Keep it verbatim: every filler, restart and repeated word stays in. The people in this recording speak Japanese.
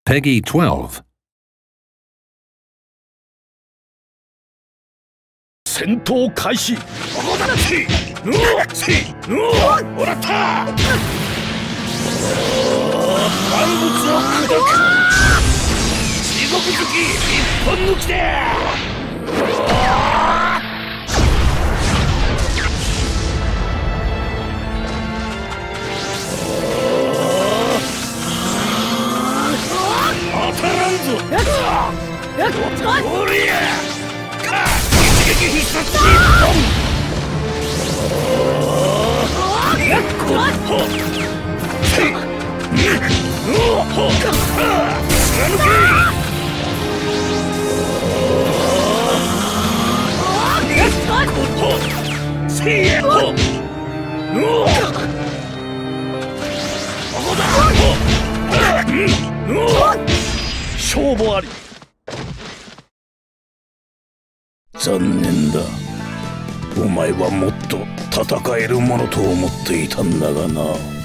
Peggy twelve. 戦闘開始。ここだ。せい。ぬお。せい。ぬお。もらった。万物を砕く。地獄好き一本抜きで。当たらんぞ。おりゃ。か。一撃必殺一本。やっこ。ほ。せい。ぬお。ほ。貫け。やっこ。ほ。せいや。ほ。ぬお。ここだ。ほ。ぬお。勝負あり。残念だ。お前はもっと戦えるものと思っていたんだがな。